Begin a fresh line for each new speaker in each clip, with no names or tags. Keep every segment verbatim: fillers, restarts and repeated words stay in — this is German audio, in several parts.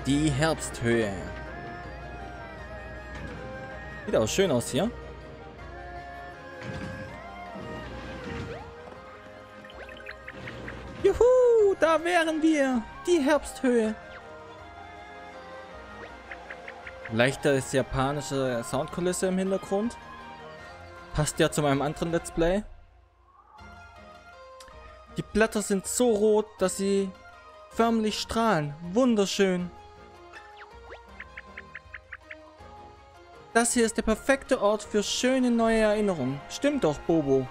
Die Herbsthöhe. Sieht auch schön aus hier. Juhu, da wären wir. Die Herbsthöhe. Leichtes japanische Soundkulisse im Hintergrund. Passt ja zu meinem anderen Let's Play. Die Blätter sind so rot, dass sie förmlich strahlen. Wunderschön. Das hier ist der perfekte Ort für schöne neue Erinnerungen. Stimmt doch, Bobo.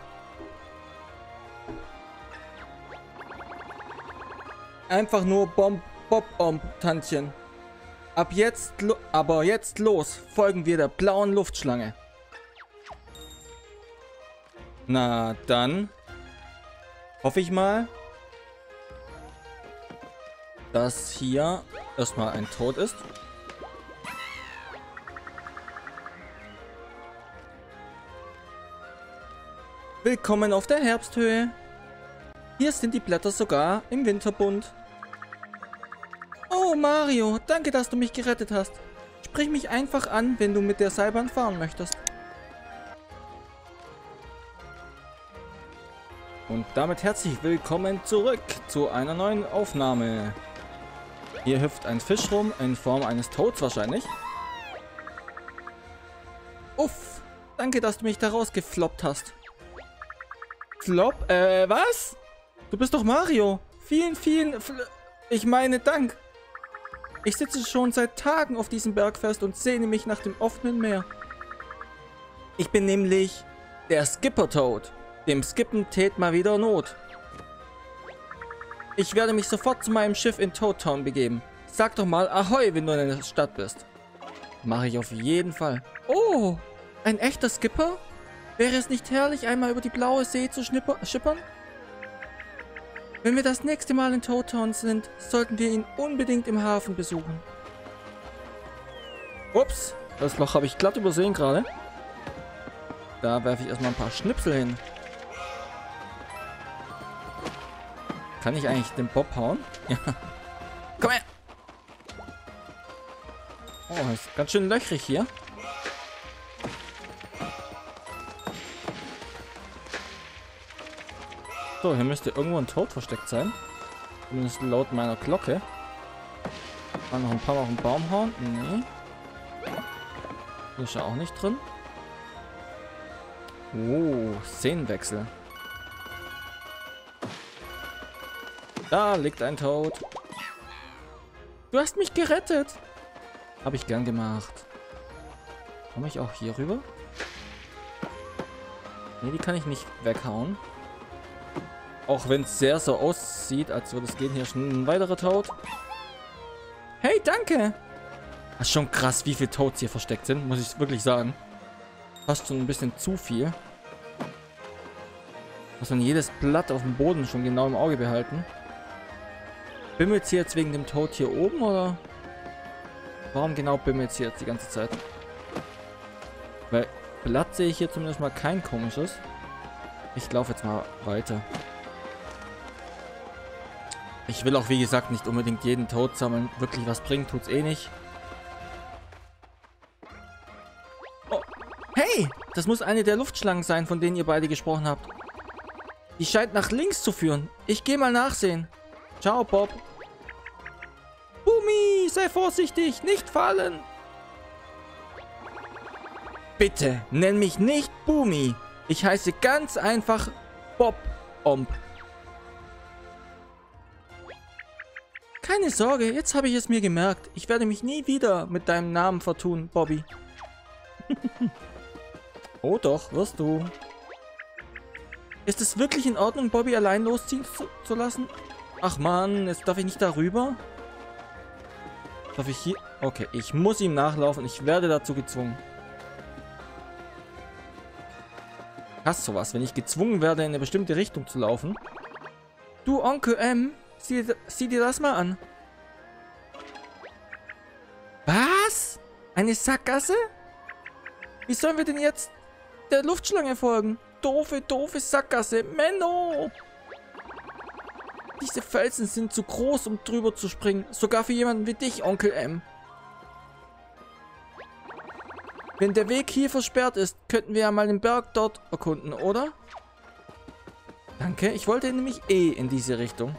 Einfach nur Bomb, Bob, Bomb, Tantchen. Ab jetzt, aber jetzt los, folgen wir der blauen Luftschlange. Na dann hoffe ich mal, dass hier erstmal ein Tod ist. Willkommen auf der Herbsthöhe. Hier sind die Blätter sogar im Winterbund. Oh Mario, danke, dass du mich gerettet hast. Sprich mich einfach an, wenn du mit der Seilbahn fahren möchtest. Und damit herzlich willkommen zurück zu einer neuen Aufnahme. Hier hüpft ein Fisch rum, in Form eines Toads wahrscheinlich. Uff, danke, dass du mich da rausgefloppt hast. Flop? Äh, was? Du bist doch Mario. Vielen, vielen... Fl ich meine, Dank. Ich sitze schon seit Tagen auf diesem Berg fest und sehne mich nach dem offenen Meer. Ich bin nämlich der Skipper-Toad. Dem Skippen tät mal wieder Not. Ich werde mich sofort zu meinem Schiff in Toad Town begeben. Sag doch mal Ahoi, wenn du in der Stadt bist. Mache ich auf jeden Fall. Oh, ein echter Skipper? Wäre es nicht herrlich, einmal über die blaue See zu schippern? Wenn wir das nächste Mal in Toad Town sind, sollten wir ihn unbedingt im Hafen besuchen. Ups, das Loch habe ich glatt übersehen gerade. Da werfe ich erstmal ein paar Schnipsel hin. Kann ich eigentlich den Bob hauen? Ja. Komm her! Oh, ist ganz schön löchrig hier. So, hier müsste irgendwo ein Toad versteckt sein. Zumindest laut meiner Glocke. Mal noch ein paar Mal auf den Baum hauen. Nee. Hier ist ja auch nicht drin. Oh, Szenenwechsel. Da liegt ein Toad. Du hast mich gerettet. Habe ich gern gemacht. Komme ich auch hier rüber? Ne, die kann ich nicht weghauen. Auch wenn es sehr so aussieht, als würde es gehen. Hier schon ein weiterer Toad. Hey, danke. Das ist schon krass, wie viele Toads hier versteckt sind, muss ich wirklich sagen. Fast schon ein bisschen zu viel. Muss man jedes Blatt auf dem Boden schon genau im Auge behalten. Bimmelt sie jetzt wegen dem Toad hier oben, oder? Warum genau bimmelt sie jetzt die ganze Zeit? Weil Blatt sehe ich hier zumindest mal kein komisches. Ich laufe jetzt mal weiter. Ich will auch, wie gesagt, nicht unbedingt jeden Toad sammeln. Wirklich was bringt, tut's eh nicht. Oh. Hey! Das muss eine der Luftschlangen sein, von denen ihr beide gesprochen habt. Die scheint nach links zu führen. Ich gehe mal nachsehen. Ciao, Bob. Bumi, sei vorsichtig, nicht fallen. Bitte, nenn mich nicht Bumi. Ich heiße ganz einfach Bob Omb. Keine Sorge, jetzt habe ich es mir gemerkt. Ich werde mich nie wieder mit deinem Namen vertun, Bobby. Oh doch, wirst du. Ist es wirklich in Ordnung, Bobby allein losziehen zu, zu lassen? Ach man, jetzt darf ich nicht darüber. Darf ich hier? Okay, ich muss ihm nachlaufen. Ich werde dazu gezwungen. Hast sowas, wenn ich gezwungen werde, in eine bestimmte Richtung zu laufen. Du, Onkel M, sieh, sieh dir das mal an. Was? Eine Sackgasse? Wie sollen wir denn jetzt der Luftschlange folgen? Doofe, doofe Sackgasse. Menno! Diese Felsen sind zu groß, um drüber zu springen. Sogar für jemanden wie dich, Onkel M. Wenn der Weg hier versperrt ist, könnten wir ja mal den Berg dort erkunden, oder? Danke, ich wollte nämlich eh in diese Richtung.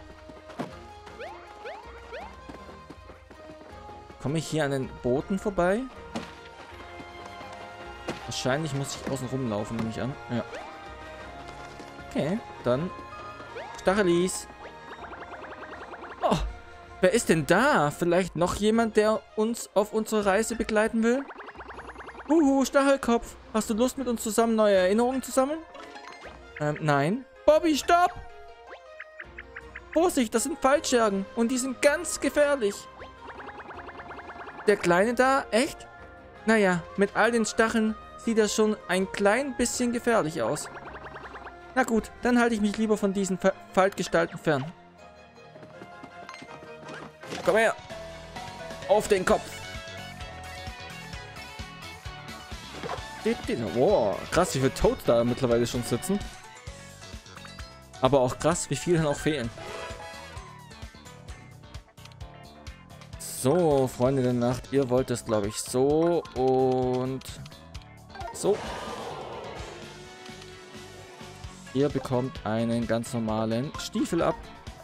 Komme ich hier an den Booten vorbei? Wahrscheinlich muss ich außen rumlaufen, nehme ich an. Ja. Okay, dann Stachelis. Oh, wer ist denn da? Vielleicht noch jemand, der uns auf unsere Reise begleiten will? Uhu, Stachelkopf. Hast du Lust, mit uns zusammen neue Erinnerungen zu sammeln? Ähm, nein. Bobby, stopp! Vorsicht, das sind Fallschergen und die sind ganz gefährlich. Der Kleine da? Echt? Naja, mit all den Stacheln sieht er schon ein klein bisschen gefährlich aus. Na gut, dann halte ich mich lieber von diesen Fa- Faltgestalten fern. Komm her! Auf den Kopf! Wow, krass, wie viele Toads da mittlerweile schon sitzen. Aber auch krass, wie viele dann auch fehlen. So, Freunde der Nacht, ihr wollt es, glaube ich, so und so. Ihr bekommt einen ganz normalen Stiefel ab.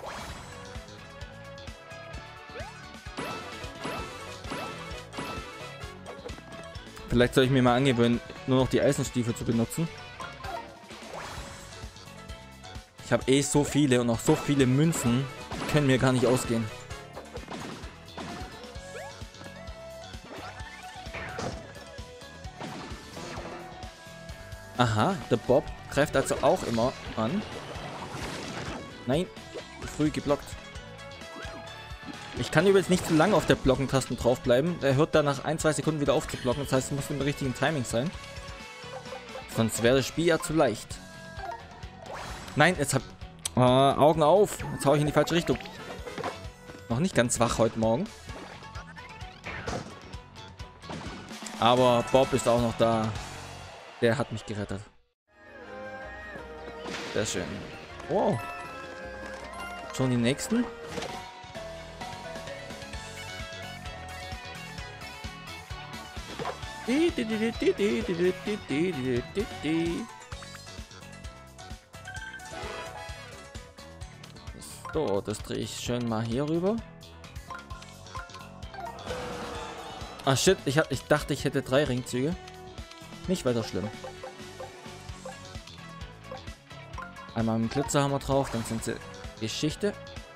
Vielleicht soll ich mir mal angewöhnen, nur noch die Eisenstiefel zu benutzen. Ich habe eh so viele und auch so viele Münzen, die können mir gar nicht ausgehen. Aha, der Bob greift also auch immer an. Nein, früh geblockt. Ich kann übrigens nicht zu lange auf der Blockentaste draufbleiben. Der hört dann nach ein, zwei Sekunden wieder auf zu blocken. Das heißt, es muss im richtigen Timing sein. Sonst wäre das Spiel ja zu leicht. Nein, jetzt hab... Äh, Augen auf. Jetzt hau ich in die falsche Richtung. Noch nicht ganz wach heute Morgen. Aber Bob ist auch noch da. Der hat mich gerettet. Sehr schön. Wow. Schon die nächsten? So, das drehe ich schön mal hier rüber. Ah shit, ich, hab, ich dachte, ich hätte drei Ringzüge. Nicht weiter schlimm. Einmal mit dem Glitzerhammer drauf, dann sind sie Geschichte.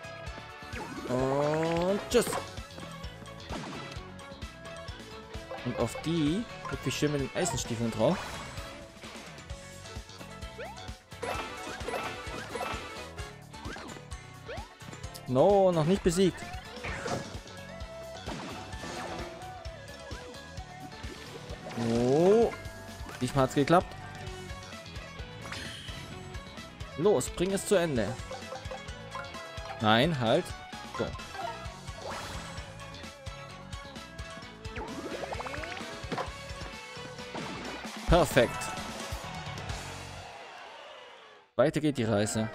Und tschüss. Und auf die hüpfe ich schön mit den Eisenstiefeln drauf. No, noch nicht besiegt. Oh. Diesmal hat es geklappt. Los, bring es zu Ende. Nein, halt. So. Perfekt. Weiter geht die Reise.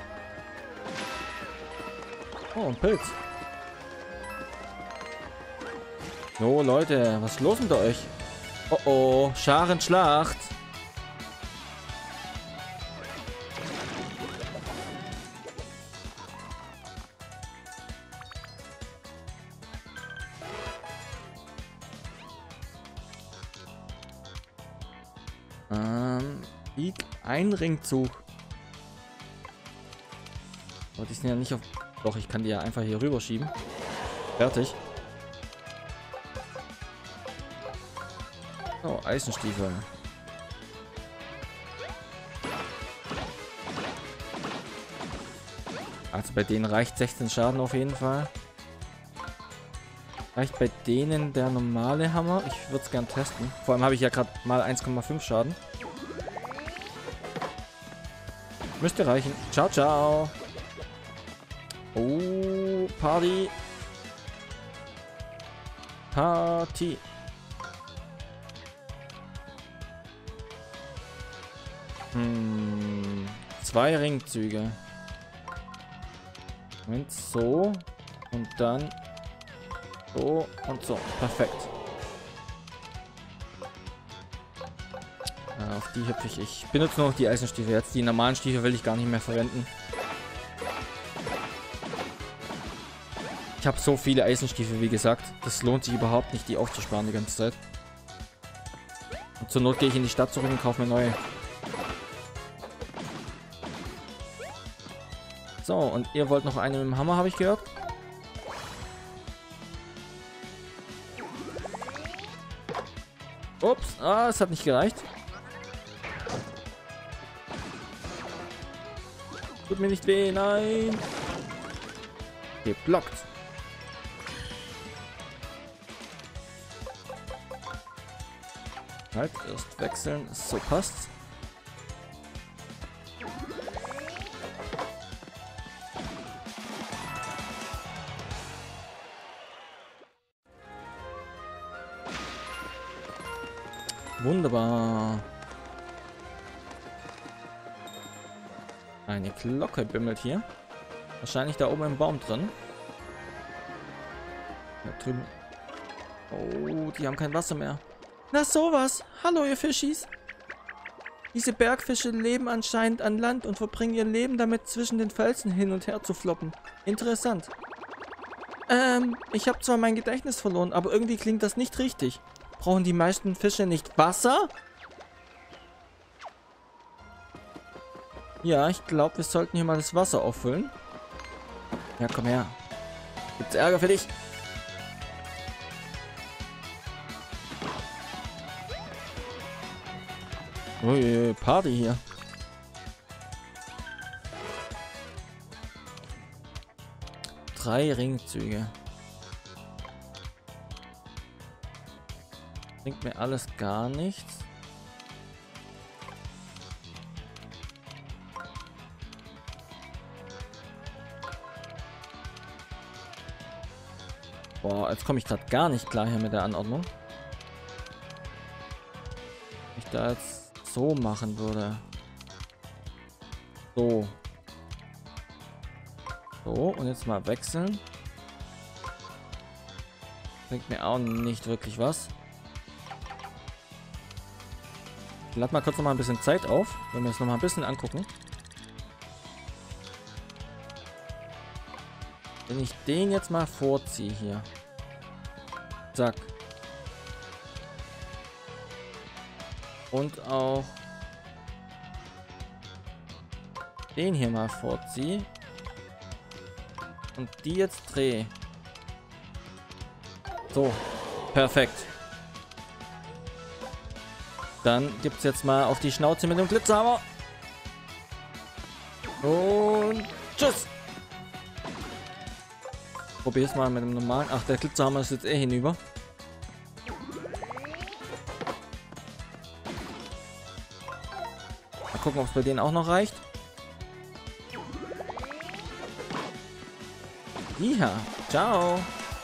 Oh, ein Pilz. So, Leute, was ist los mit euch? Oh oh, Scharenschlacht. Ähm, Sieg, ein Ringzug. Aber die sind ja nicht auf... Doch, ich kann die ja einfach hier rüber schieben. Fertig. Oh, Eisenstiefel. Also bei denen reicht sechzehn Schaden auf jeden Fall. Reicht bei denen der normale Hammer? Ich würde es gern testen. Vor allem habe ich ja gerade mal eins Komma fünf Schaden. Müsste reichen. Ciao, ciao. Oh, Party. Party. Hm, zwei Ringzüge. Moment, so. Und dann so und so. Perfekt. Ja, auf die hüpfe ich. Ich benutze nur noch die Eisenstiefel jetzt. Die normalen Stiefel will ich gar nicht mehr verwenden. Ich habe so viele Eisenstiefel, wie gesagt. Das lohnt sich überhaupt nicht, die aufzusparen die ganze Zeit. Und zur Not gehe ich in die Stadt zurück und kaufe mir neue. So, und ihr wollt noch eine mit dem Hammer, habe ich gehört. Ups, ah, es hat nicht gereicht. Tut mir nicht weh, nein. Geblockt. Halt, erst wechseln. So passt's. Wunderbar. Eine Glocke bimmelt hier. Wahrscheinlich da oben im Baum drin. Da drüben. Oh, die haben kein Wasser mehr. Na sowas. Hallo ihr Fischis. Diese Bergfische leben anscheinend an Land und verbringen ihr Leben damit, zwischen den Felsen hin und her zu floppen. Interessant. Ähm, ich habe zwar mein Gedächtnis verloren, aber irgendwie klingt das nicht richtig. Brauchen die meisten Fische nicht Wasser? Ja, ich glaube, wir sollten hier mal das Wasser auffüllen. Ja, komm her. Gibt's Ärger für dich? Ui, Party hier. Drei Ringzüge. Bringt mir alles gar nichts. Boah, jetzt komme ich gerade gar nicht klar hier mit der Anordnung. Wenn ich da jetzt so machen würde. So. So, und jetzt mal wechseln. Bringt mir auch nicht wirklich was. Ich lade mal kurz noch mal ein bisschen Zeit auf, wenn wir es noch mal ein bisschen angucken. Wenn ich den jetzt mal vorziehe hier. Zack. Und auch den hier mal vorziehe. Und die jetzt drehe. So. Perfekt. Dann gibt es jetzt mal auf die Schnauze mit dem Glitzerhammer. Und tschüss. Probier es mal mit dem normalen. Ach, der Glitzerhammer ist jetzt eh hinüber. Mal gucken, ob es bei denen auch noch reicht. Ja, ciao.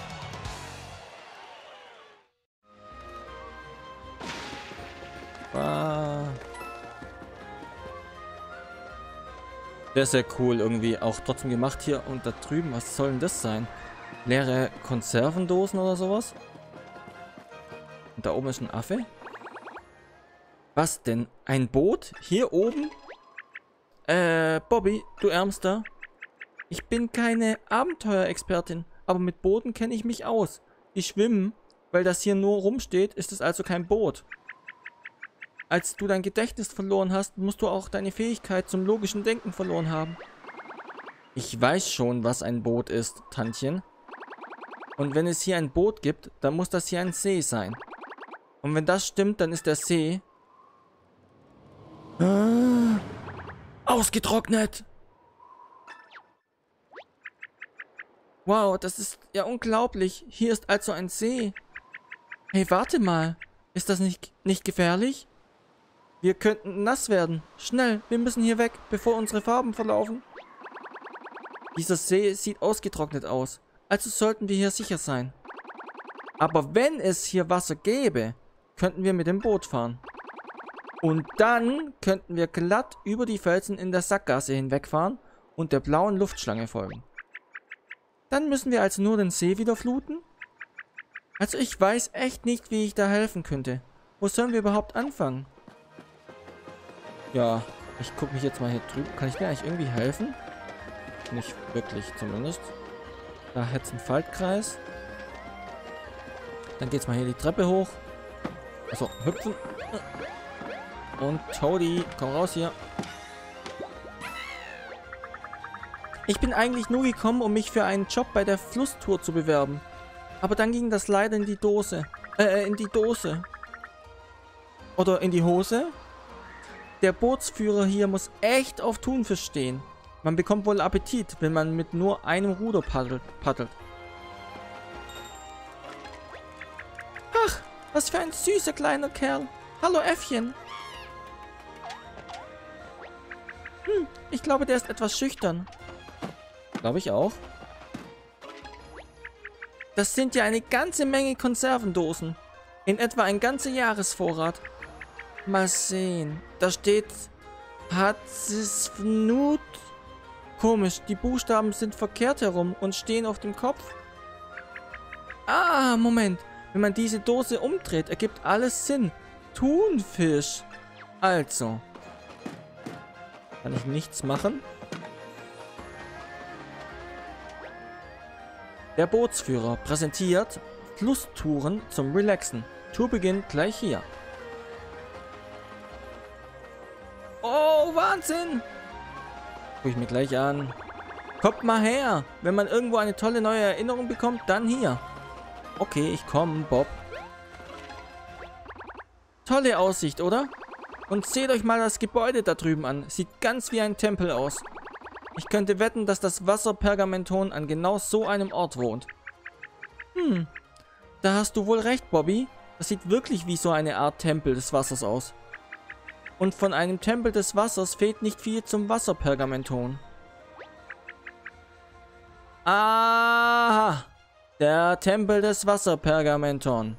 Sehr, sehr cool irgendwie. Auch trotzdem gemacht hier. Und da drüben, was soll denn das sein? Leere Konservendosen oder sowas? Und da oben ist ein Affe. Was denn? Ein Boot? Hier oben? Äh, Bobby, du Ärmster. Ich bin keine Abenteuerexpertin, aber mit Booten kenne ich mich aus. Die schwimmen. Weil das hier nur rumsteht, ist es also kein Boot. Als du dein Gedächtnis verloren hast, musst du auch deine Fähigkeit zum logischen Denken verloren haben. Ich weiß schon, was ein Boot ist, Tantchen. Und wenn es hier ein Boot gibt, dann muss das hier ein See sein. Und wenn das stimmt, dann ist der See... Ah, ausgetrocknet! Wow, das ist ja unglaublich. Hier ist also ein See. Hey, warte mal. Ist das nicht, nicht gefährlich? Wir könnten nass werden. Schnell, wir müssen hier weg, bevor unsere Farben verlaufen. Dieser See sieht ausgetrocknet aus. Also sollten wir hier sicher sein. Aber wenn es hier Wasser gäbe, könnten wir mit dem Boot fahren. Und dann könnten wir glatt über die Felsen in der Sackgasse hinwegfahren und der blauen Luftschlange folgen. Dann müssen wir also nur den See wieder fluten? Also ich weiß echt nicht, wie ich da helfen könnte. Wo sollen wir überhaupt anfangen? Ja, ich gucke mich jetzt mal hier drüben. Kann ich mir eigentlich irgendwie helfen? Nicht wirklich zumindest. Da hätte es einen Faltkreis. Dann geht's mal hier die Treppe hoch. Also hüpfen. Und Toadie, komm raus hier. Ich bin eigentlich nur gekommen, um mich für einen Job bei der Flusstour zu bewerben. Aber dann ging das leider in die Dose. Äh, in die Dose. Oder in die Hose. Der Bootsführer hier muss echt auf Thunfisch stehen. Man bekommt wohl Appetit, wenn man mit nur einem Ruder paddelt. paddelt. Ach, was für ein süßer kleiner Kerl. Hallo Äffchen. Hm, ich glaube, der ist etwas schüchtern. Glaube ich auch. Das sind ja eine ganze Menge Konservendosen. In etwa ein ganzer Jahresvorrat. Mal sehen. Da steht Hatzisfnut. Komisch, die Buchstaben sind verkehrt herum und stehen auf dem Kopf. Ah, Moment. Wenn man diese Dose umdreht, ergibt alles Sinn. Thunfisch. Also. Kann ich nichts machen? Der Bootsführer präsentiert Flusstouren zum Relaxen. Tour beginnt gleich hier. Oh, Wahnsinn! Guck ich mir gleich an. Kommt mal her! Wenn man irgendwo eine tolle neue Erinnerung bekommt, dann hier. Okay, ich komme, Bob. Tolle Aussicht, oder? Und seht euch mal das Gebäude da drüben an. Sieht ganz wie ein Tempel aus. Ich könnte wetten, dass das Wasserpergamenton an genau so einem Ort wohnt. Hm, da hast du wohl recht, Bobby. Das sieht wirklich wie so eine Art Tempel des Wassers aus. Und von einem Tempel des Wassers fehlt nicht viel zum Wasserpergamenton. Aha! Der Tempel des Wasserpergamenton.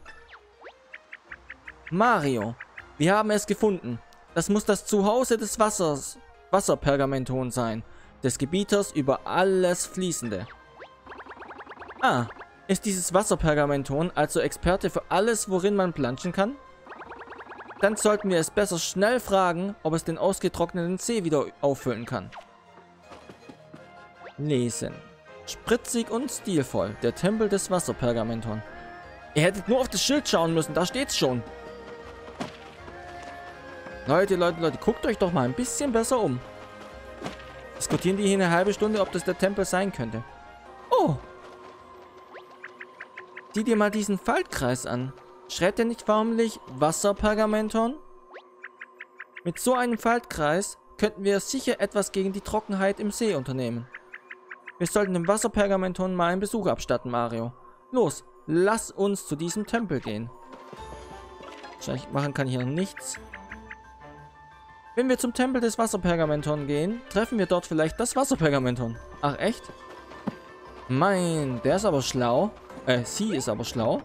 Mario, wir haben es gefunden. Das muss das Zuhause des Wassers, Wasserpergamenton sein. Des Gebieters über alles Fließende. Ah, ist dieses Wasserpergamenton also Experte für alles, worin man planschen kann? Dann sollten wir es besser schnell fragen, ob es den ausgetrockneten See wieder auffüllen kann. Lesen. Spritzig und stilvoll. Der Tempel des Wasserpergamenton. Ihr hättet nur auf das Schild schauen müssen, da steht's schon. Leute, Leute, Leute, guckt euch doch mal ein bisschen besser um. Diskutieren die hier eine halbe Stunde, ob das der Tempel sein könnte. Oh! Sieh dir mal diesen Faltkreis an. Schreit der nicht förmlich Wasserpergamenton? Mit so einem Faltkreis könnten wir sicher etwas gegen die Trockenheit im See unternehmen. Wir sollten dem Wasserpergamenton mal einen Besuch abstatten, Mario. Los, lass uns zu diesem Tempel gehen. Wahrscheinlich machen kann ich hier nichts. Wenn wir zum Tempel des Wasserpergamenton gehen, treffen wir dort vielleicht das Wasserpergamenton. Ach, echt? Mein, der ist aber schlau. Äh, sie ist aber schlau.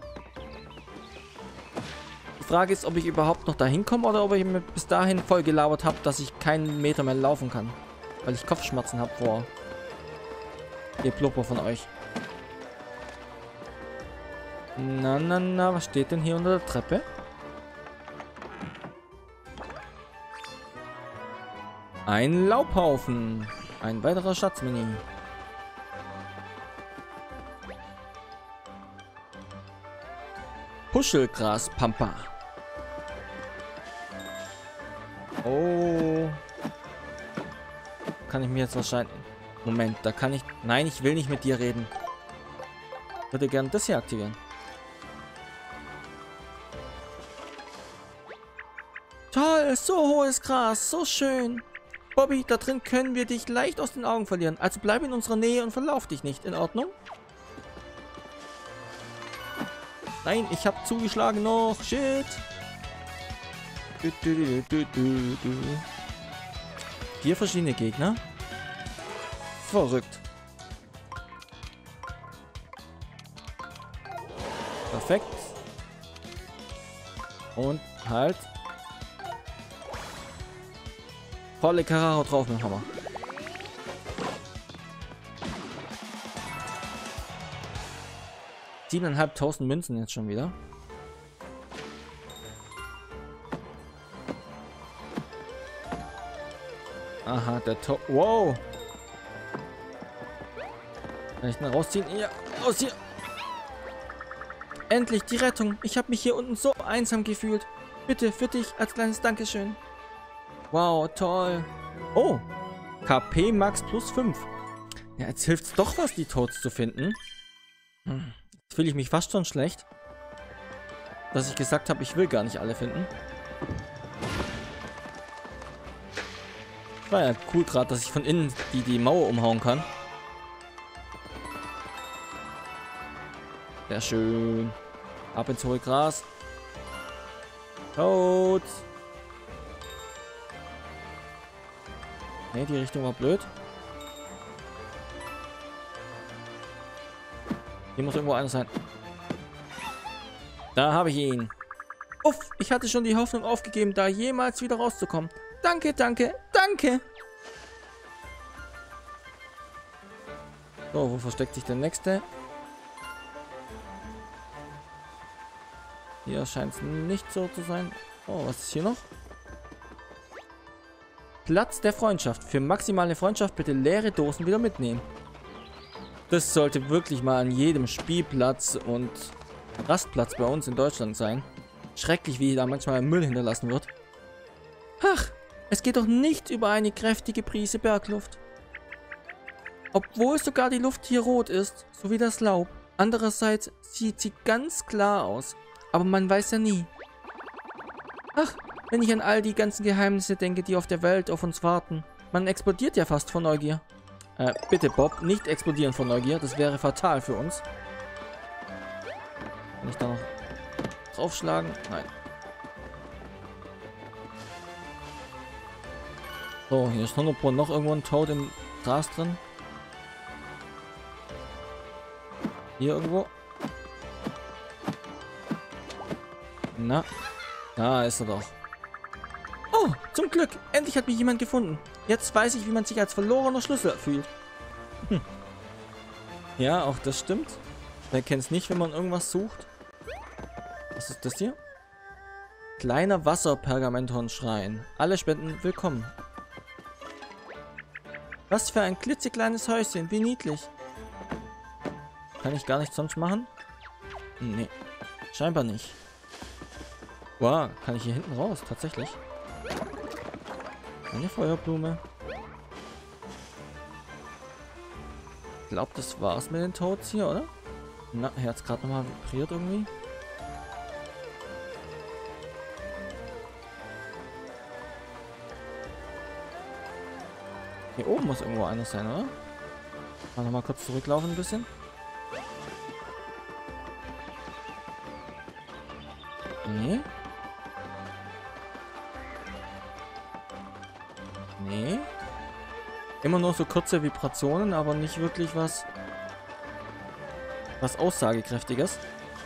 Die Frage ist, ob ich überhaupt noch dahin komme oder ob ich mir bis dahin voll gelabert habe, dass ich keinen Meter mehr laufen kann. Weil ich Kopfschmerzen habe vor ihr Plupper von euch. Na, na, na, was steht denn hier unter der Treppe? Ein Laubhaufen. Ein weiterer Schatzmini. Puschelgras-Pampa. Oh. Kann ich mir jetzt wahrscheinlich... Moment, da kann ich... Nein, ich will nicht mit dir reden. Ich würde gerne das hier aktivieren. Toll, so hohes Gras, so schön. Bobby, da drin können wir dich leicht aus den Augen verlieren. Also bleib in unserer Nähe und verlauf dich nicht. In Ordnung? Nein, ich habe zugeschlagen noch. Shit. Du, du, du, du, du. Vier verschiedene Gegner. Verrückt. Perfekt. Und halt. Volle Karao drauf mit dem Hammer. Siebeneinhalbtausend Münzen jetzt schon wieder. Aha, der Tod. Wow. Kann ich den rausziehen? Ja, raus hier. Endlich die Rettung. Ich habe mich hier unten so einsam gefühlt. Bitte, für dich als kleines Dankeschön. Wow, toll. Oh, K P Max plus fünf. Ja, jetzt hilft es doch was, die Toads zu finden. Hm. Jetzt fühle ich mich fast schon schlecht, dass ich gesagt habe, ich will gar nicht alle finden. War ja cool gerade, dass ich von innen die, die Mauer umhauen kann. Sehr schön. Ab ins hohe Gras. Toads. Ne, die Richtung war blöd. Hier muss irgendwo einer sein. Da habe ich ihn. Uff, ich hatte schon die Hoffnung aufgegeben, da jemals wieder rauszukommen. Danke, danke, danke. So, wo versteckt sich der nächste? Hier scheint es nicht so zu sein. Oh, was ist hier noch? Platz der Freundschaft. Für maximale Freundschaft bitte leere Dosen wieder mitnehmen. Das sollte wirklich mal an jedem Spielplatz und Rastplatz bei uns in Deutschland sein. Schrecklich, wie da manchmal Müll hinterlassen wird. Ach, es geht doch nicht über eine kräftige Prise Bergluft. Obwohl sogar die Luft hier rot ist, so wie das Laub. Andererseits sieht sie ganz klar aus. Aber man weiß ja nie. Ach, wenn ich an all die ganzen Geheimnisse denke, die auf der Welt auf uns warten. Man explodiert ja fast vor Neugier. Äh, bitte Bob, nicht explodieren vor Neugier. Das wäre fatal für uns. Kann ich da noch draufschlagen? Nein. So, hier ist hundert Pro noch irgendwo ein Toad im Gras drin. Hier irgendwo. Na, da ist er doch. Oh, zum Glück. Endlich hat mich jemand gefunden. Jetzt weiß ich, wie man sich als verlorener Schlüssel fühlt. Hm. Ja, auch das stimmt. Wer kennt es nicht, wenn man irgendwas sucht? Was ist das hier? Kleiner Wasserpergamenthornschrein. Alle Spenden willkommen. Was für ein klitzekleines Häuschen. Wie niedlich. Kann ich gar nichts sonst machen? Nee. Scheinbar nicht. Wow, kann ich hier hinten raus? Tatsächlich. Eine Feuerblume. Ich glaube, das war's mit den Toads hier, oder? Na, er hat's gerade nochmal vibriert irgendwie. Hier oben muss irgendwo einer sein, oder? Mal nochmal kurz zurücklaufen ein bisschen. Nee. Nee. Immer nur so kurze Vibrationen, aber nicht wirklich was was Aussagekräftiges.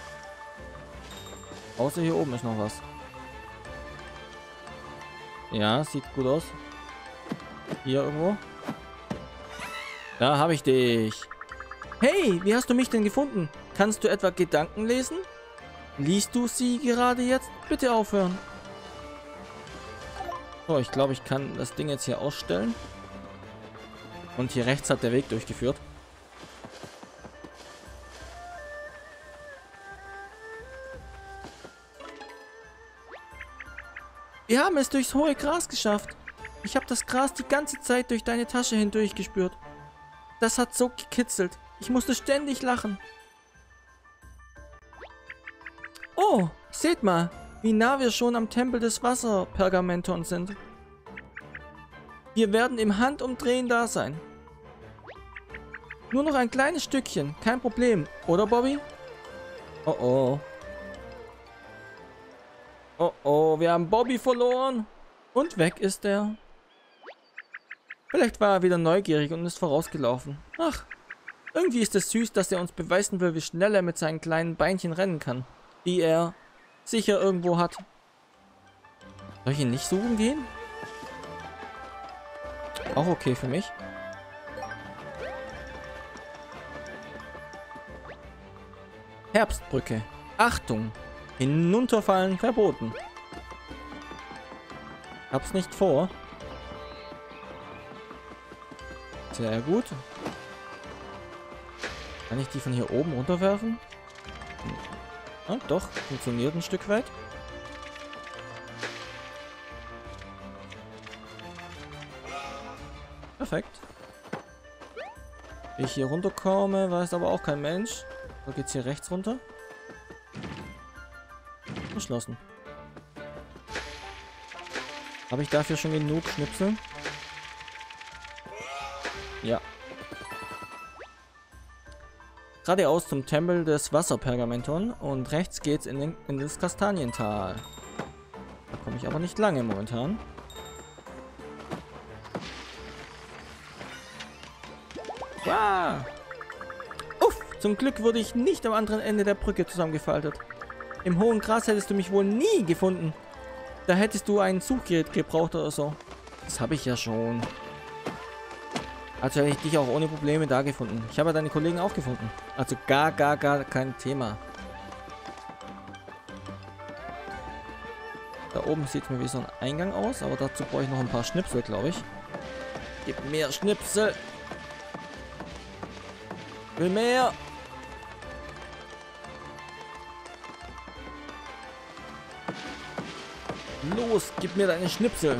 Außer hier oben ist noch was. Ja, sieht gut aus. Hier irgendwo. Da habe ich dich. Hey, wie hast du mich denn gefunden? Kannst du etwa Gedanken lesen? Liest du sie gerade jetzt? Bitte aufhören. So, ich glaube, ich kann das Ding jetzt hier ausstellen. Und hier rechts hat der Weg durchgeführt. Wir haben es durchs hohe Gras geschafft. Ich habe das Gras die ganze Zeit durch deine Tasche hindurch gespürt. Das hat so gekitzelt. Ich musste ständig lachen. Oh, seht mal, wie nah wir schon am Tempel des Wasserpergamenthons sind. Wir werden im Handumdrehen da sein. Nur noch ein kleines Stückchen, kein Problem, oder Bobby? Oh oh. Oh oh, wir haben Bobby verloren. Und weg ist er. Vielleicht war er wieder neugierig und ist vorausgelaufen. Ach, irgendwie ist es süß, dass er uns beweisen will, wie schnell er mit seinen kleinen Beinchen rennen kann. Die er sicher irgendwo hat. Soll ich ihn nicht suchen gehen? Auch okay für mich. Herbstbrücke. Achtung! Hinunterfallen verboten. Hab's nicht vor. Sehr gut. Kann ich die von hier oben runterwerfen? Ja, doch, funktioniert ein Stück weit. Perfekt. Wie ich hier runterkomme, weiß aber auch kein Mensch. So geht's hier rechts runter. Geschlossen. Habe ich dafür schon genug Schnipsel? Ja. Geradeaus zum Tempel des Wasserpergamenton und rechts geht's in, den, in das Kastaniental. Da komme ich aber nicht lange momentan. Ja. Uff, zum Glück wurde ich nicht am anderen Ende der Brücke zusammengefaltet. Im hohen Gras hättest du mich wohl nie gefunden. Da hättest du ein Suchgerät gebraucht oder so. Das habe ich ja schon. Also hätte ich dich auch ohne Probleme da gefunden. Ich habe ja deine Kollegen auch gefunden. Also gar, gar, gar kein Thema. Da oben sieht es mir wie so ein Eingang aus, aber dazu brauche ich noch ein paar Schnipsel, glaube ich. Gib mehr Schnipsel. Will mehr. Los, gib mir deine Schnipsel.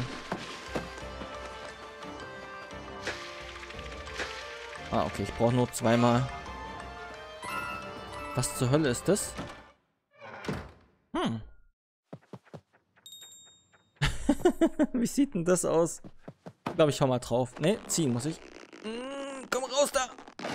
Ah, okay, ich brauche nur zweimal. Was zur Hölle ist das? Hm. Wie sieht denn das aus? Ich glaube, ich hau mal drauf. Ne, ziehen muss ich. Mm, komm raus da.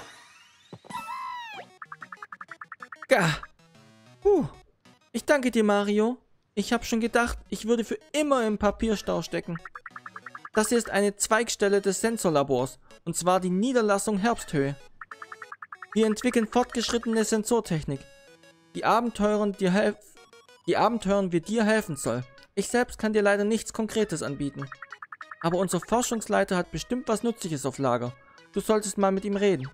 Gah. Puh. Ich danke dir, Mario. Ich habe schon gedacht, ich würde für immer im Papierstau stecken. Das hier ist eine Zweigstelle des Sensorlabors. Und zwar die Niederlassung Herbsthöhe. Wir entwickeln fortgeschrittene Sensortechnik, die Abenteuern, dir helf die Abenteuern wir dir helfen soll. Ich selbst kann dir leider nichts Konkretes anbieten. Aber unser Forschungsleiter hat bestimmt was Nützliches auf Lager. Du solltest mal mit ihm reden.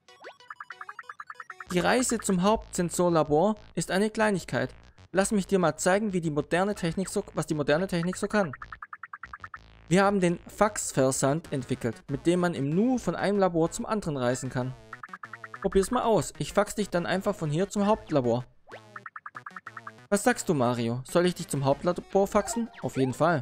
Die Reise zum Hauptsensorlabor ist eine Kleinigkeit. Lass mich dir mal zeigen, wie die moderne Technik so, was die moderne Technik so kann. Wir haben den Faxversand entwickelt, mit dem man im Nu von einem Labor zum anderen reisen kann. Probier's mal aus. Ich fax dich dann einfach von hier zum Hauptlabor. Was sagst du, Mario? Soll ich dich zum Hauptlabor faxen? Auf jeden Fall.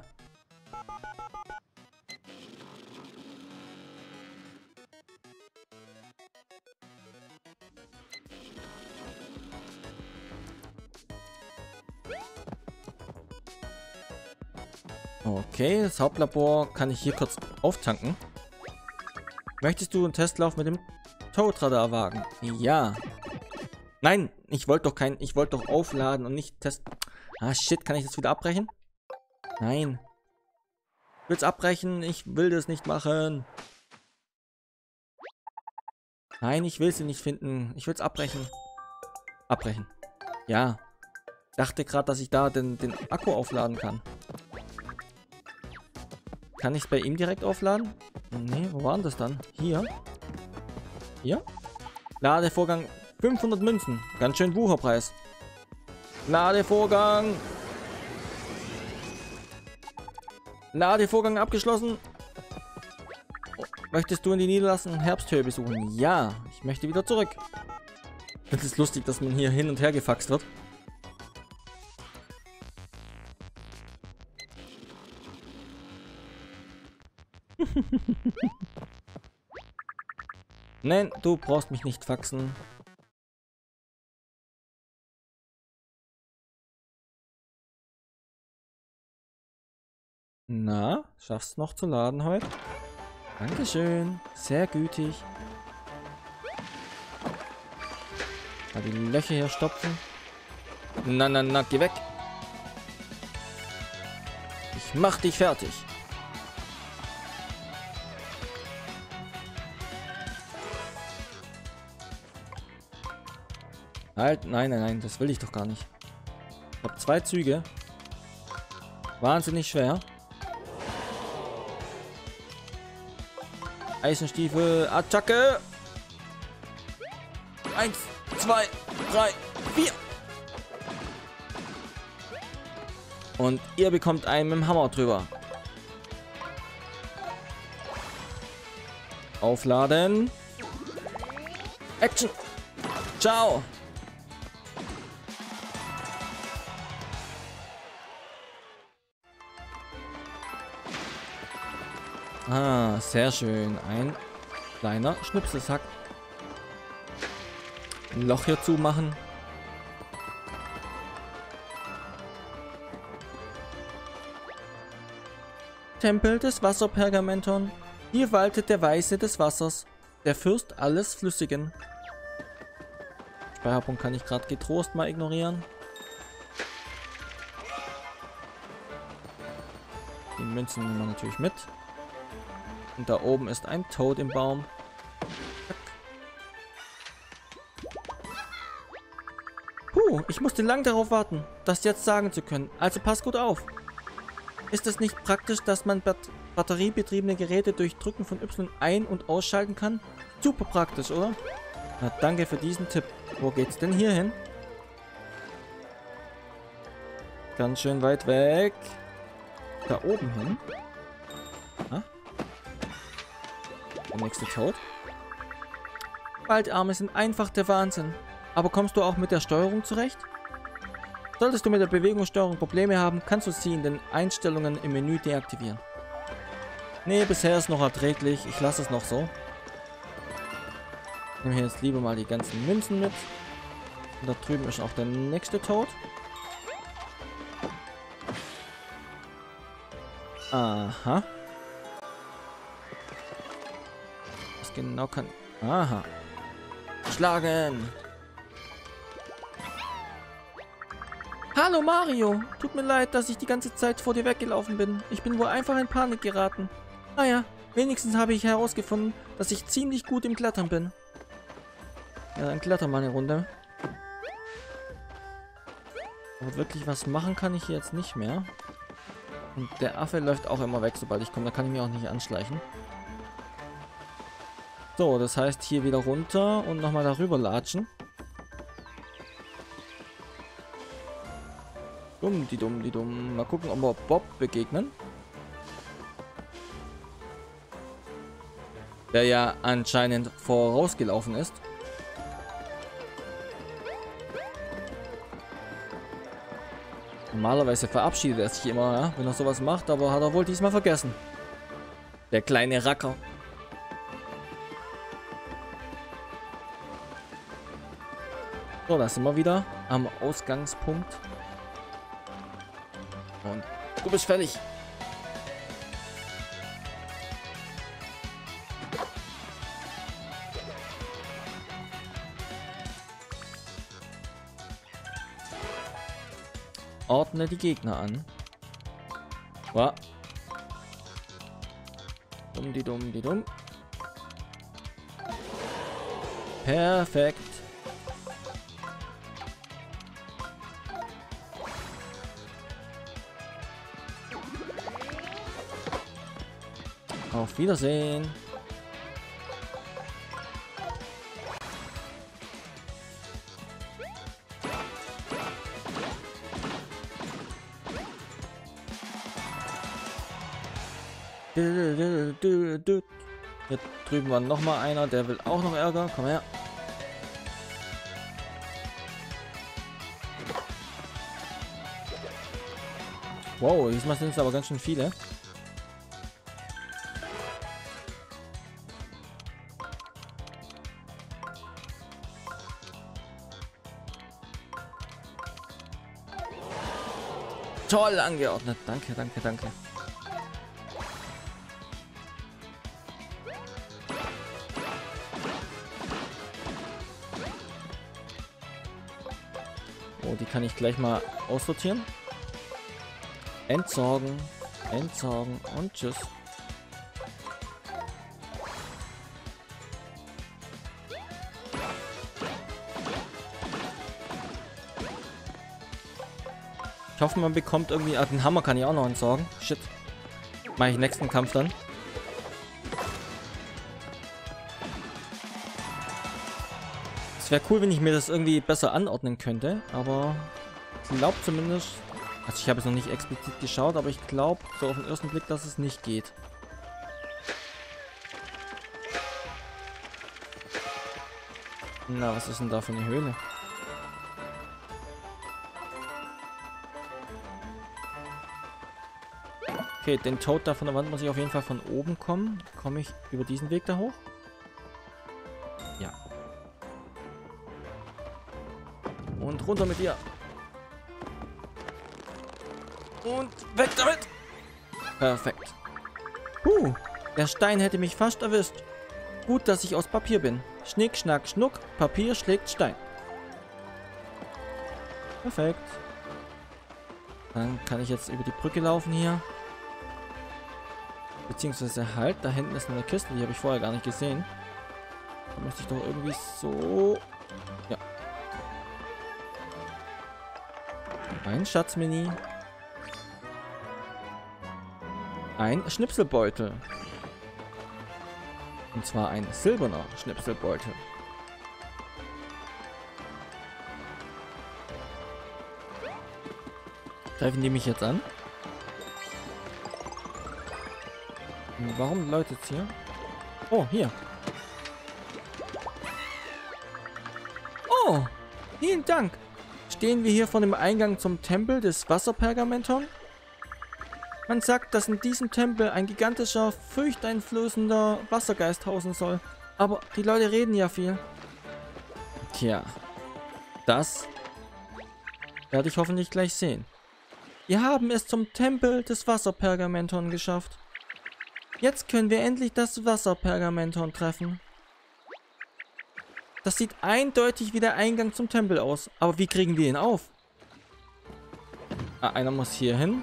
Okay, das Hauptlabor kann ich hier kurz auftanken. Möchtest du einen Testlauf mit dem Toadradar wagen? Ja. Nein, ich wollte doch kein, ich wollte doch aufladen und nicht testen. Ah, shit, kann ich das wieder abbrechen? Nein. Ich will es abbrechen, ich will das nicht machen. Nein, ich will sie nicht finden. Ich will es abbrechen. Abbrechen. Ja. Dachte gerade, dass ich da den, den Akku aufladen kann. Kann ich es bei ihm direkt aufladen? Nee, wo war denn das dann? Hier. Hier? Ladevorgang fünfhundert Münzen. Ganz schön Wucherpreis. Ladevorgang. Ladevorgang abgeschlossen. Möchtest du in die Niederlassung Herbsthöhe besuchen? Ja, ich möchte wieder zurück. Das ist lustig, dass man hier hin und her gefaxt wird. Nein, du brauchst mich nicht faxen. Na, schaffst noch zu laden heute? Dankeschön, sehr gütig. Mal die Löcher hier stopfen. Na, na, na, geh weg. Ich mach dich fertig. Halt, nein, nein, nein, das will ich doch gar nicht. Ich habe zwei Züge. Wahnsinnig schwer. Eisenstiefel, Attacke. Eins, zwei, drei, Und ihr bekommt einen mit dem Hammer drüber. Aufladen. Action. Ciao. Ah, sehr schön. Ein kleiner Schnipselsack. Ein Loch hier zumachen. Tempel des Wasserpergamenton. Hier waltet der Weise des Wassers, der Fürst alles Flüssigen. Speicherpunkt kann ich gerade getrost mal ignorieren. Die Münzen nehmen wir natürlich mit. Und da oben ist ein Toad im Baum. Puh, ich musste lang darauf warten, das jetzt sagen zu können. Also pass gut auf. Ist es nicht praktisch, dass man bat batteriebetriebene Geräte durch Drücken von Y ein- und ausschalten kann? Super praktisch, oder? Na, danke für diesen Tipp. Wo geht's denn hier hin? Ganz schön weit weg. Da oben hin. Ah? Der nächste Toad. Waldarme sind einfach der Wahnsinn. Aber kommst du auch mit der Steuerung zurecht? Solltest du mit der Bewegungssteuerung Probleme haben, kannst du sie in den Einstellungen im Menü deaktivieren. Nee, bisher ist noch erträglich. Ich lasse es noch so. Ich nehme hier jetzt lieber mal die ganzen Münzen mit. Und da drüben ist auch der nächste Toad. Aha. Was genau kann... Aha. Schlagen! Hallo Mario! Tut mir leid, dass ich die ganze Zeit vor dir weggelaufen bin. Ich bin wohl einfach in Panik geraten. Naja, wenigstens habe ich herausgefunden, dass ich ziemlich gut im Klettern bin. Ja, dann klettern wir eine Runde. Aber wirklich was machen kann ich hier jetzt nicht mehr. Und der Affe läuft auch immer weg, sobald ich komme. Da kann ich mich auch nicht anschleichen. So, das heißt hier wieder runter und nochmal darüber latschen. Dumm, die dumm, die dumm. Mal gucken, ob wir Bob begegnen. Der ja anscheinend vorausgelaufen ist. Normalerweise verabschiedet er sich immer, ja, wenn er sowas macht, aber hat er wohl diesmal vergessen. Der kleine Racker. So, da sind wir wieder am Ausgangspunkt. Und du bist fertig. Ordne die Gegner an. Wow. Dumm, die dumm, die dumm. Perfekt. Auf Wiedersehen. Hier drüben war noch mal einer, der will auch noch Ärger. Komm her. Wow, diesmal sind es aber ganz schön viele. Toll angeordnet. Danke, danke, danke. Oh, die kann ich gleich mal aussortieren. Entsorgen, entsorgen und tschüss. Ich hoffe, man bekommt irgendwie... Ah, den Hammer kann ich auch noch entsorgen. Shit. Mache ich nächsten Kampf dann. Es wäre cool, wenn ich mir das irgendwie besser anordnen könnte. Aber ich glaube zumindest, Also ich habe es noch nicht explizit geschaut, aber ich glaube so auf den ersten Blick, dass es nicht geht. Na, was ist denn da für eine Höhle? Okay, den Toad da von der Wand muss ich auf jeden Fall von oben kommen. Komme ich über diesen Weg da hoch? Ja. Und runter mit dir. Und weg damit. Perfekt. Puh, der Stein hätte mich fast erwischt. Gut, dass ich aus Papier bin. Schnick, schnack, schnuck. Papier schlägt Stein. Perfekt. Dann kann ich jetzt über die Brücke laufen hier. Beziehungsweise halt, da hinten ist noch eine Kiste, die habe ich vorher gar nicht gesehen. Da müsste ich doch irgendwie so... Ja. Ein Schatzmini. Ein Schnipselbeutel. Und zwar ein silberner Schnipselbeutel. Greifen die mich jetzt an? Warum läutet es hier? Oh, hier. Oh, vielen Dank. Stehen wir hier vor dem Eingang zum Tempel des Wasserpergamenton? Man sagt, dass in diesem Tempel ein gigantischer, furchteinflößender Wassergeist hausen soll. Aber die Leute reden ja viel. Tja, das werde ich hoffentlich gleich sehen. Wir haben es zum Tempel des Wasserpergamenton geschafft. Jetzt können wir endlich das Wasserpergamenton treffen. Das sieht eindeutig wie der Eingang zum Tempel aus. Aber wie kriegen wir ihn auf? Ah, einer muss hier hin.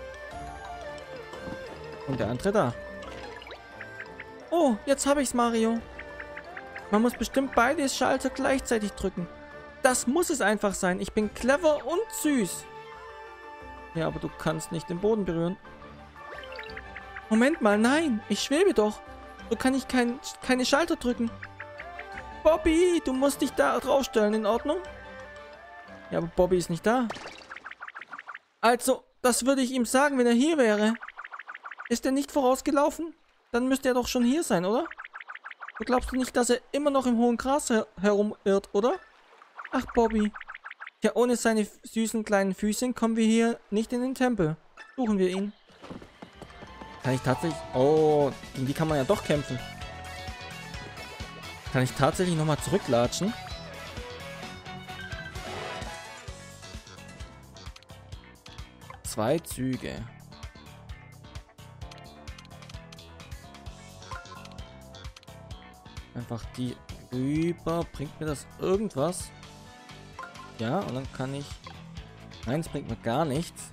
Und der andere da. Oh, jetzt habe ich's, Mario. Man muss bestimmt beide Schalter gleichzeitig drücken. Das muss es einfach sein. Ich bin clever und süß. Ja, aber du kannst nicht den Boden berühren. Moment mal, nein. Ich schwebe doch. So kann ich kein, keine Schalter drücken. Bobby, du musst dich da draufstellen. In Ordnung? Ja, aber Bobby ist nicht da. Also, das würde ich ihm sagen, wenn er hier wäre. Ist er nicht vorausgelaufen? Dann müsste er doch schon hier sein, oder? Du glaubst du nicht, dass er immer noch im hohen Gras her herumirrt, oder? Ach, Bobby. Ja, ohne seine süßen kleinen Füßchen kommen wir hier nicht in den Tempel. Suchen wir ihn. Kann ich tatsächlich... Oh, gegen die kann man ja doch kämpfen. Kann ich tatsächlich nochmal zurücklatschen? Zwei Züge. Einfach die rüber. Bringt mir das irgendwas? Ja, und dann kann ich... Nein, es bringt mir gar nichts.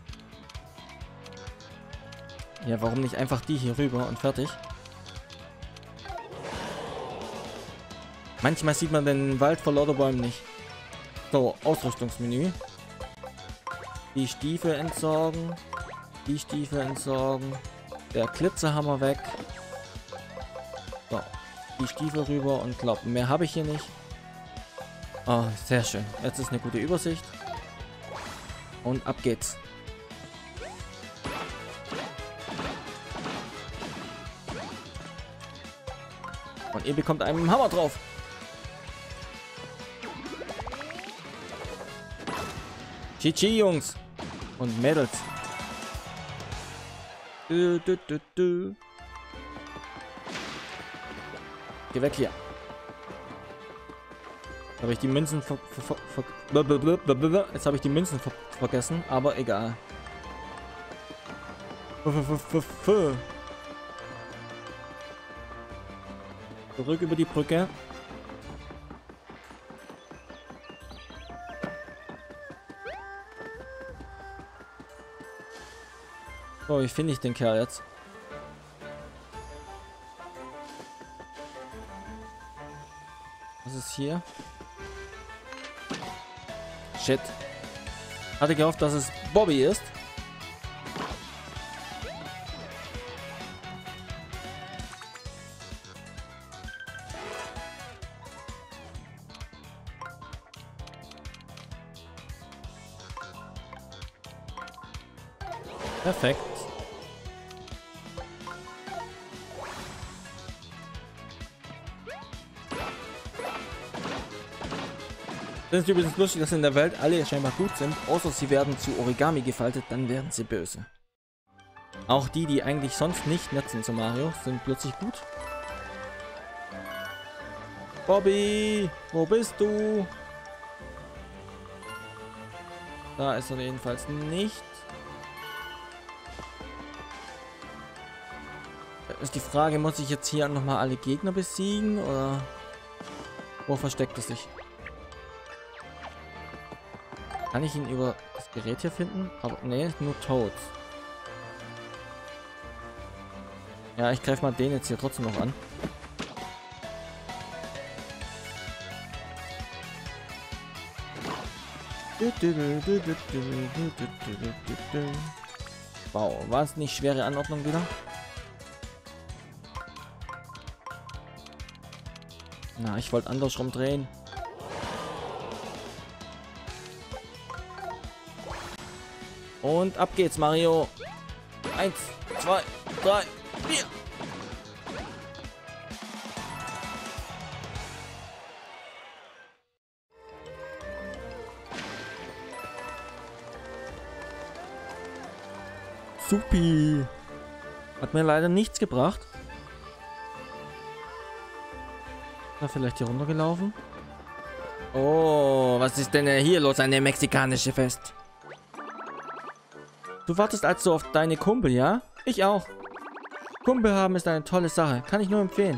Ja, warum nicht einfach die hier rüber und fertig? Manchmal sieht man den Wald vor lauter Bäumen nicht. So, Ausrüstungsmenü. Die Stiefel entsorgen. Die Stiefel entsorgen. Der Glitzerhammer weg. So, die Stiefel rüber und glaub, mehr habe ich hier nicht. Oh, sehr schön. Jetzt ist eine gute Übersicht. Und ab geht's. Und ihr bekommt einen Hammer drauf. Chichi, Jungs. Und Mädels. Du, du, du, du. Geh weg hier. Habe ich die Münzen ver ver ver Jetzt habe ich die Münzen ver vergessen, aber egal. Zurück über die Brücke. So, wie finde ich den Kerl jetzt? Was ist hier? Shit. Hatte gehofft, dass es Bobby ist. Perfekt. Das ist übrigens lustig, dass in der Welt alle scheinbar gut sind, außer sie werden zu Origami gefaltet, dann werden sie böse. Auch die, die eigentlich sonst nicht nett sind zu Mario, sind plötzlich gut. Bobby, wo bist du? Da ist er jedenfalls nicht. Ist die Frage, muss ich jetzt hier nochmal alle Gegner besiegen oder wo versteckt es sich? Kann ich ihn über das Gerät hier finden? Aber nee, nur Toads. Ja, ich greife mal den jetzt hier trotzdem noch an. Wow, war es nicht schwere Anordnung wieder? Na, ich wollte andersrum drehen. Und ab geht's, Mario. Eins, zwei, drei, vier. Supi. Hat mir leider nichts gebracht. Da vielleicht hier runtergelaufen. Oh, was ist denn hier los? Eine mexikanische Fest. Du wartest also auf deine Kumpel, ja? Ich auch. Kumpel haben ist eine tolle Sache. Kann ich nur empfehlen.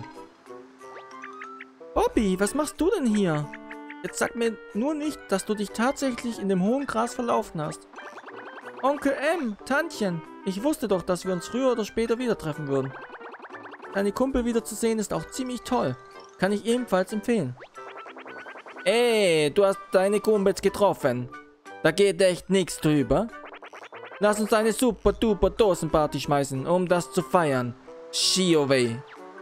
Bobby, was machst du denn hier? Jetzt sag mir nur nicht, dass du dich tatsächlich in dem hohen Gras verlaufen hast. Onkel M, Tantchen, ich wusste doch, dass wir uns früher oder später wieder treffen würden. Deine Kumpel wiederzusehen ist auch ziemlich toll. Kann ich ebenfalls empfehlen. Ey, du hast deine Kumpels getroffen. Da geht echt nichts drüber. Lass uns eine super duper Dosenparty schmeißen, um das zu feiern. Shiowei.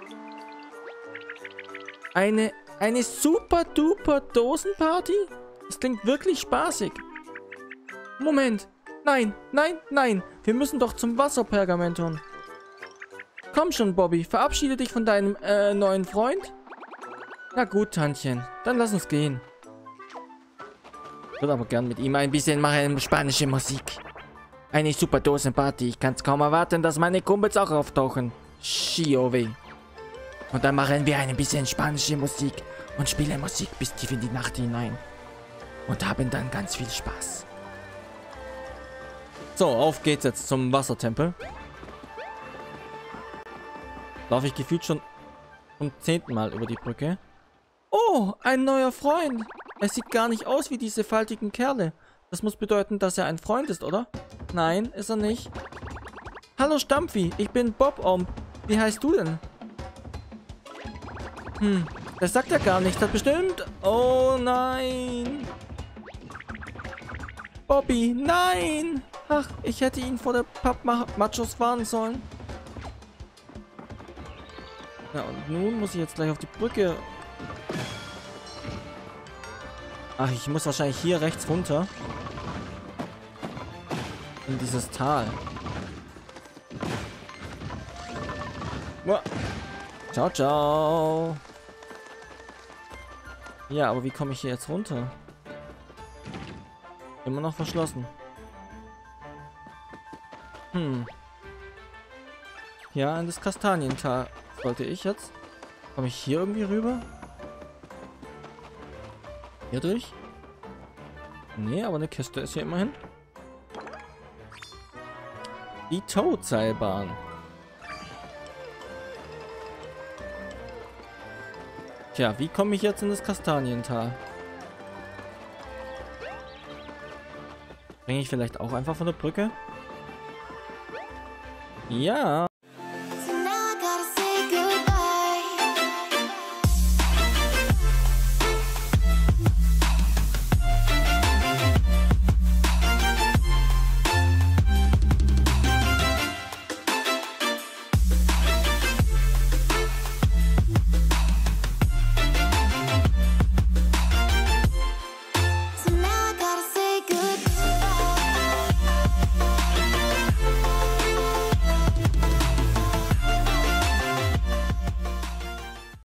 Eine, eine super duper Dosenparty? Das klingt wirklich spaßig. Moment. Nein, nein, nein. Wir müssen doch zum Wasserpergamenton. Komm schon, Bobby. Verabschiede dich von deinem äh, neuen Freund. Na gut, Tantchen. Dann lass uns gehen. Ich würde aber gern mit ihm ein bisschen machen, spanische Musik. Eine super Dosenparty. Ich kann es kaum erwarten, dass meine Kumpels auch auftauchen. Shiowei. Und dann machen wir ein bisschen spanische Musik und spielen Musik bis tief in die Nacht hinein. Und haben dann ganz viel Spaß. So, auf geht's jetzt zum Wassertempel. Laufe ich gefühlt schon zum zehnten Mal über die Brücke. Oh, ein neuer Freund. Er sieht gar nicht aus wie diese faltigen Kerle. Das muss bedeuten, dass er ein Freund ist, oder? Nein, ist er nicht. Hallo Stampfi, ich bin Bob Omb. Wie heißt du denn? Hm, das sagt er gar nicht. Das bestimmt... Oh nein. Bobby, nein. Ach, ich hätte ihn vor der Pappmachos warnen sollen. Ja, und nun muss ich jetzt gleich auf die Brücke. Ach, ich muss wahrscheinlich hier rechts runter. In dieses Tal. Uah. Ciao, ciao. Ja, aber wie komme ich hier jetzt runter? Immer noch verschlossen. Hm. Ja, in das Kastaniental sollte ich jetzt. Komme ich hier irgendwie rüber? Hier durch? Nee, aber eine Kiste ist hier immerhin. Die Toadseilbahn. Tja, wie komme ich jetzt in das Kastaniental? Bringe ich vielleicht auch einfach von der Brücke? Ja.